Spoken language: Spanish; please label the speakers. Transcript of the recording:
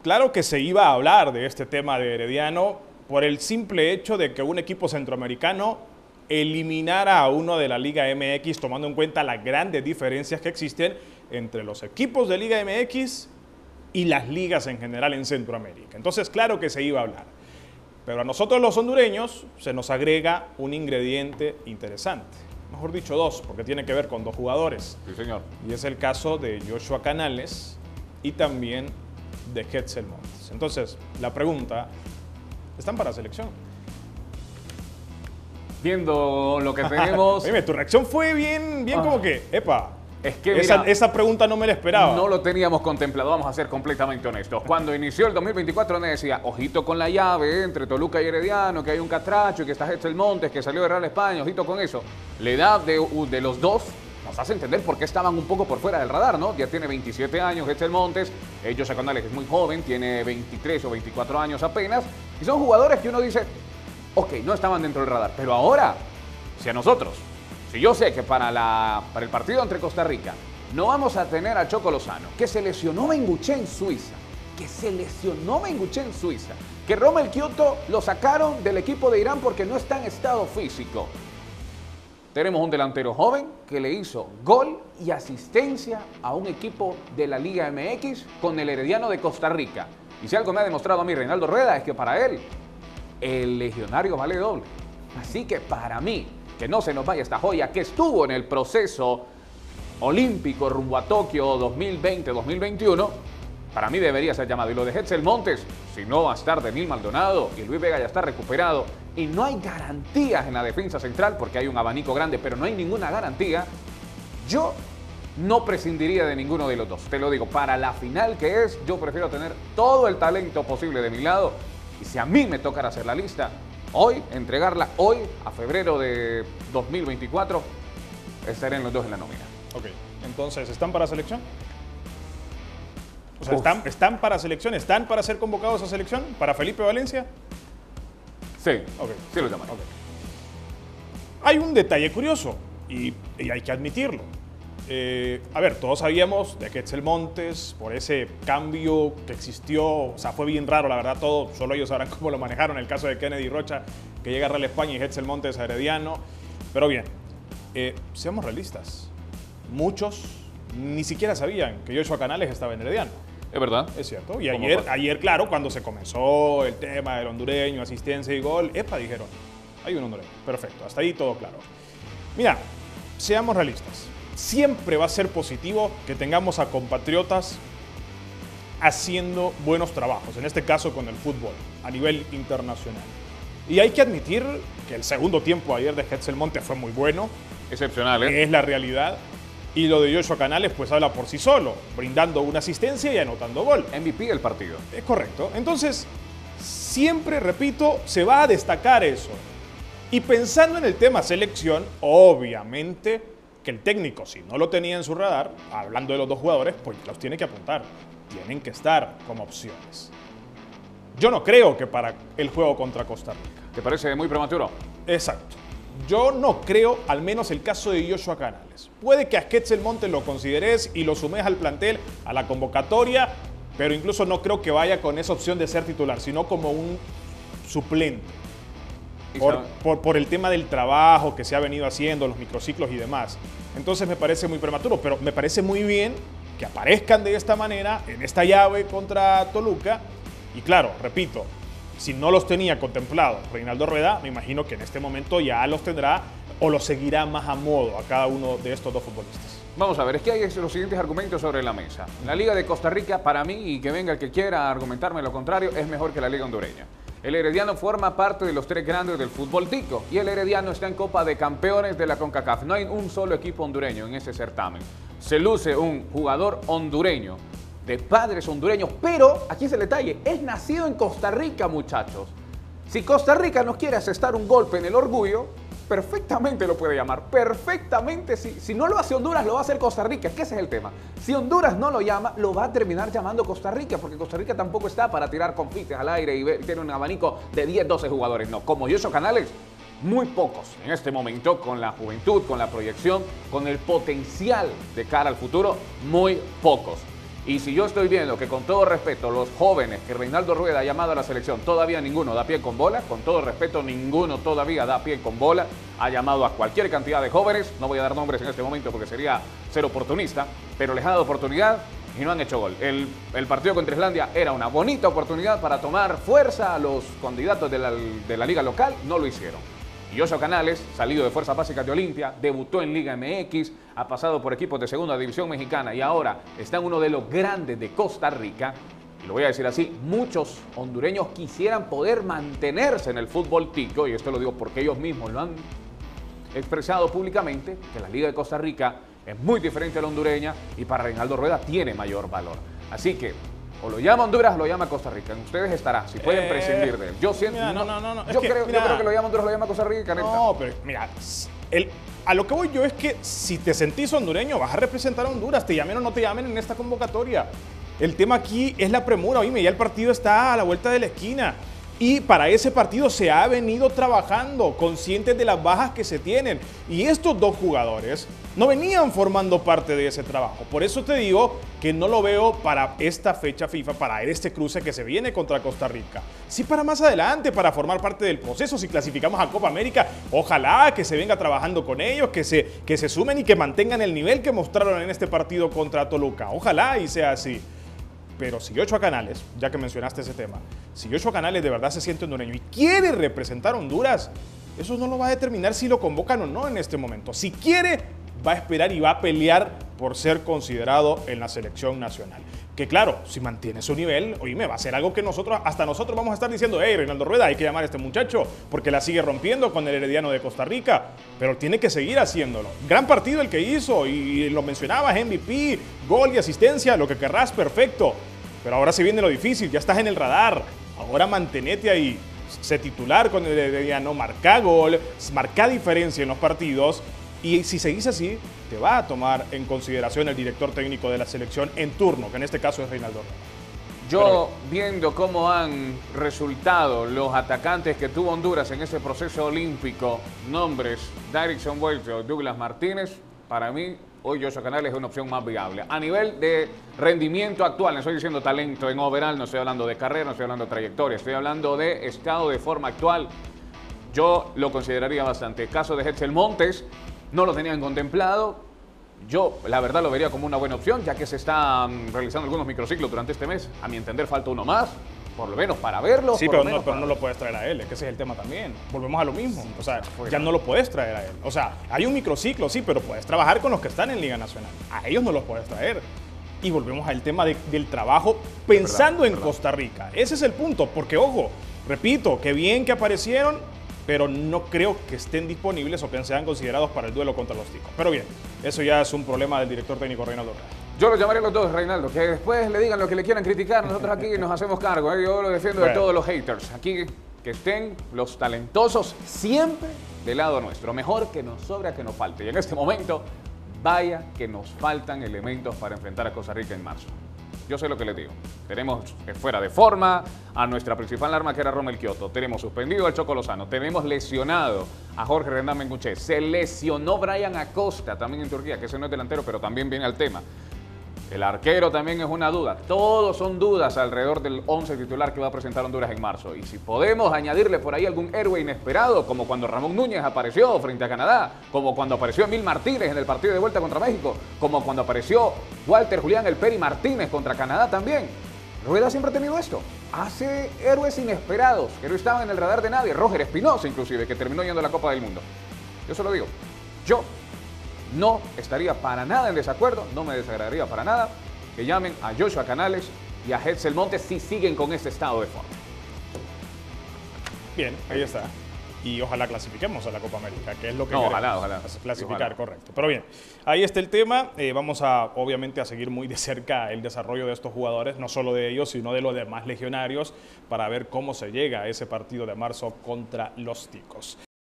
Speaker 1: claro que se iba a hablar de este tema de Herediano por el simple hecho de que un equipo centroamericano eliminara a uno de la Liga MX, tomando en cuenta las grandes diferencias que existen entre los equipos de Liga MX y las ligas en general en Centroamérica. Entonces, claro que se iba a hablar. Pero a nosotros los hondureños se nos agrega un ingrediente interesante. Mejor dicho, dos, porque tiene que ver con dos jugadores.
Speaker 2: Sí, señor.
Speaker 1: Y es el caso de Joshua Canales y también de Hetzel Montes. Entonces, la pregunta, ¿están para selección?
Speaker 2: Viendo lo que tenemos...
Speaker 1: Dime, tu reacción fue bien como que, epa,
Speaker 2: es que mira,
Speaker 1: esa pregunta no me la esperaba.
Speaker 2: No lo teníamos contemplado, vamos a ser completamente honestos. Cuando inició el 2024 me decía, ojito con la llave entre Toluca y Herediano, que hay un catracho y que está Hetzel Montes, que salió de Real España, ojito con eso. La edad de los dos nos hace entender por qué estaban un poco por fuera del radar, ¿no? Ya tiene 27 años Hetzel Montes, Joshua Canales es muy joven, tiene 23 o 24 años apenas, y son jugadores que uno dice, ok, no estaban dentro del radar, pero ahora, si a nosotros, si yo sé que para el partido entre Costa Rica no vamos a tener a Choco Lozano, que se lesionó Bengoechea en Suiza, que Romel Kioto lo sacaron del equipo de Irán porque no está en estado físico. Tenemos un delantero joven que le hizo gol y asistencia a un equipo de la Liga MX con el Herediano de Costa Rica. Y si algo me ha demostrado a mí Reinaldo Rueda es que para él el legionario vale doble. Así que para mí, que no se nos vaya esta joya que estuvo en el proceso olímpico rumbo a Tokio 2020-2021, para mí debería ser llamado. Y lo de Hetzel Montes, si no va a estar Denil Maldonado y Luis Vega ya está recuperado y no hay garantías en la defensa central porque hay un abanico grande, pero no hay ninguna garantía, yo no prescindiría de ninguno de los dos. Te lo digo, para la final que es, yo prefiero tener todo el talento posible de mi lado. Y si a mí me tocara hacer la lista, hoy, entregarla hoy, a febrero de 2024, estarán los dos en la nómina.
Speaker 1: Ok, entonces, ¿están para selección? O sea, ¿están para selección? ¿Están para ser convocados a selección? ¿Para Felipe Valencia?
Speaker 2: Sí,
Speaker 1: okay.
Speaker 2: Sí lo llaman.
Speaker 1: Okay. Hay un detalle curioso y hay que admitirlo. A ver, todos sabíamos de Hetzel Montes por ese cambio que existió, o sea, fue bien raro, la verdad, todo, solo ellos sabrán cómo lo manejaron, el caso de Kennedy Rocha, que llega a Real España y Hetzel Montes a Herediano, pero bien, seamos realistas, muchos ni siquiera sabían que Joshua Canales estaba en Herediano.
Speaker 2: Es verdad.
Speaker 1: Es cierto, y ayer, claro, cuando se comenzó el tema del hondureño, asistencia y gol, dijeron, hay un hondureño, perfecto, hasta ahí todo claro. Mira, seamos realistas. Siempre va a ser positivo que tengamos a compatriotas haciendo buenos trabajos, en este caso con el fútbol, a nivel internacional. Y hay que admitir que el segundo tiempo ayer de Hetzel Montes fue muy bueno.
Speaker 2: Excepcional, ¿eh?
Speaker 1: Es la realidad. Y lo de Joshua Canales pues habla por sí solo, brindando una asistencia y anotando gol.
Speaker 2: MVP del partido.
Speaker 1: Es correcto. Entonces, siempre, repito, se va a destacar eso. Y pensando en el tema selección, obviamente que el técnico, si no lo tenía en su radar, hablando de los dos jugadores, pues los tiene que apuntar. Tienen que estar como opciones. Yo no creo que para el juego contra Costa Rica.
Speaker 2: ¿Te parece muy prematuro?
Speaker 1: Exacto. Yo no creo, al menos el caso de Joshua Canales. Puede que a Hetzel Montes lo consideres y lo sumes al plantel, a la convocatoria, pero incluso no creo que vaya con esa opción de ser titular, sino como un suplente. Por el tema del trabajo que se ha venido haciendo, los microciclos y demás. Entonces me parece muy prematuro, pero me parece muy bien que aparezcan de esta manera en esta llave contra Toluca. Y claro, repito, si no los tenía contemplados Reinaldo Rueda, me imagino que en este momento ya los tendrá o los seguirá más a modo a cada uno de estos dos futbolistas.
Speaker 2: Vamos a ver, es que hay los siguientes argumentos sobre la mesa. La Liga de Costa Rica, para mí, y que venga el que quiera argumentarme lo contrario, es mejor que la Liga hondureña. El Herediano forma parte de los tres grandes del fútbol tico y el Herediano está en Copa de Campeones de la CONCACAF. No hay un solo equipo hondureño en ese certamen. Se luce un jugador hondureño, de padres hondureños, pero aquí es el detalle, es nacido en Costa Rica, muchachos. Si Costa Rica nos quiere asestar un golpe en el orgullo, perfectamente lo puede llamar, perfectamente. Si no lo hace Honduras, lo va a hacer Costa Rica, que ese es el tema. Si Honduras no lo llama, lo va a terminar llamando Costa Rica, porque Costa Rica tampoco está para tirar confites al aire y tiene un abanico de 10, 12 jugadores. No, como Joshua Canales, muy pocos en este momento, con la juventud, con la proyección, con el potencial de cara al futuro, muy pocos. Y si yo estoy viendo que, con todo respeto, los jóvenes que Reinaldo Rueda ha llamado a la selección, todavía ninguno da pie con bola, con todo respeto, ninguno todavía da pie con bola, ha llamado a cualquier cantidad de jóvenes, no voy a dar nombres en este momento porque sería ser oportunista, pero les ha dado oportunidad y no han hecho gol. El partido contra Islandia era una bonita oportunidad para tomar fuerza a los candidatos de la liga local, no lo hicieron. Y Joshua Canales, salido de Fuerzas Básicas de Olimpia, debutó en Liga MX, ha pasado por equipos de segunda división mexicana y ahora está en uno de los grandes de Costa Rica. Y lo voy a decir así, muchos hondureños quisieran poder mantenerse en el fútbol tico, y esto lo digo porque ellos mismos lo han expresado públicamente, que la Liga de Costa Rica es muy diferente a la hondureña y para Reinaldo Rueda tiene mayor valor. Así que o lo llama Honduras o lo llama Costa Rica. En ustedes estará, si pueden prescindir de él. Yo siento,
Speaker 1: mira, no.
Speaker 2: Yo creo que lo llama Honduras o lo llama Costa Rica.
Speaker 1: No, pero mira, a lo que voy yo es que si te sentís hondureño, vas a representar a Honduras, te llamen o no te llamen en esta convocatoria. El tema aquí es la premura. Oíme, ya el partido está a la vuelta de la esquina. Y para ese partido se ha venido trabajando, conscientes de las bajas que se tienen. Y estos dos jugadores no venían formando parte de ese trabajo. Por eso te digo que no lo veo para esta fecha FIFA, para este cruce que se viene contra Costa Rica. Sí, para más adelante, para formar parte del proceso. Si clasificamos a Copa América, ojalá que se venga trabajando con ellos, que se sumen y que mantengan el nivel que mostraron en este partido contra Toluca. Ojalá y sea así. Pero si Joshua Canales, ya que mencionaste ese tema, si Joshua Canales de verdad se siente hondureño y quiere representar a Honduras, eso no lo va a determinar si lo convocan o no en este momento. Si quiere, va a esperar y va a pelear por ser considerado en la selección nacional. Que claro, si mantiene su nivel, oíme, va a ser algo que hasta nosotros vamos a estar diciendo, hey, Reinaldo Rueda, hay que llamar a este muchacho, porque la sigue rompiendo con el Herediano de Costa Rica, pero tiene que seguir haciéndolo. Gran partido el que hizo, y lo mencionabas, MVP, gol y asistencia, lo que querrás, perfecto. Pero ahora se viene lo difícil, ya estás en el radar, ahora mantenete ahí, sé titular con el Herediano, marca gol, marca diferencia en los partidos. Y si seguís así, te va a tomar en consideración el director técnico de la selección en turno, que en este caso es Reinaldo Rueda.
Speaker 2: Yo, viendo cómo han resultado los atacantes que tuvo Honduras en ese proceso olímpico, nombres, Derickson Welcho, Douglas Martínez, para mí, hoy Joshua Canales es una opción más viable. A nivel de rendimiento actual, no estoy diciendo talento en overall, no estoy hablando de carrera, no estoy hablando de trayectoria, estoy hablando de estado de forma actual. Yo lo consideraría bastante. El caso de Hetzel Montes, no lo tenían contemplado. Yo, la verdad, lo vería como una buena opción, ya que se están realizando algunos microciclos durante este mes. A mi entender, falta uno más, por lo menos para verlo.
Speaker 1: Sí, pero no lo puedes traer a él, es que ese es el tema también. Volvemos a lo mismo. O sea, ya no lo puedes traer a él. O sea, hay un microciclo, sí, pero puedes trabajar con los que están en Liga Nacional. A ellos no los puedes traer. Y volvemos al tema del trabajo pensando en Costa Rica. Ese es el punto, porque, ojo, repito, qué bien que aparecieron, pero no creo que estén disponibles o que sean considerados para el duelo contra los ticos. Pero bien, eso ya es un problema del director técnico Reinaldo Rueda.
Speaker 2: Yo lo llamaré a los dos, Reinaldo, que después le digan lo que le quieran criticar. Nosotros aquí nos hacemos cargo. Yo lo defiendo de todos los haters. Aquí que estén los talentosos siempre del lado nuestro. Mejor que nos sobra que nos falte. Y en este momento, vaya que nos faltan elementos para enfrentar a Costa Rica en marzo. Yo sé lo que les digo. Tenemos fuera de forma a nuestra principal arma, que era Romel Kioto. Tenemos suspendido al Choco Lozano. Tenemos lesionado a Jorge Rendán Menguché. Se lesionó Brian Acosta, también en Turquía, que ese no es delantero, pero también viene al tema. El arquero también es una duda. Todos son dudas alrededor del 11 titular que va a presentar Honduras en marzo. Y si podemos añadirle por ahí algún héroe inesperado, como cuando Ramón Núñez apareció frente a Canadá, como cuando apareció Emil Martínez en el partido de vuelta contra México, como cuando apareció Walter Julián El Peri Martínez contra Canadá también. Rueda siempre ha tenido esto. Hace héroes inesperados que no estaban en el radar de nadie. Roger Espinosa, inclusive, que terminó yendo a la Copa del Mundo. Yo se lo digo. Yo no estaría para nada en desacuerdo, no me desagradaría para nada que llamen a Joshua Canales y a Hetzel Montes si siguen con este estado de forma.
Speaker 1: Bien, ahí está. Y ojalá clasifiquemos a la Copa América, que es lo que queremos.
Speaker 2: Ojalá.
Speaker 1: Clasificar,
Speaker 2: Ojalá.
Speaker 1: Correcto. Pero bien, ahí está el tema. Vamos obviamente, a seguir muy de cerca el desarrollo de estos jugadores, no solo de ellos, sino de los demás legionarios, para ver cómo se llega a ese partido de marzo contra los ticos.